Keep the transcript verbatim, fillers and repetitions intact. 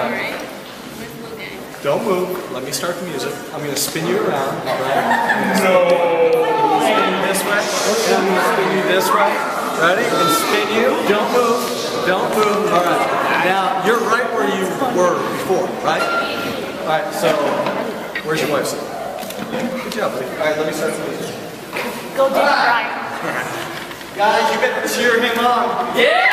Alright. Don't move. Let me start the music. I'm going to spin you around. Right? No. Spin you this way. And I'm going to spin you this way. Ready? And spin you. Don't move. Don't move. All right. Now, you're right where you were before, right? All right, so where's your wife? Good job, buddy. All right, let me start the music. Go do it right. Guys, you better cheer him on. Yeah!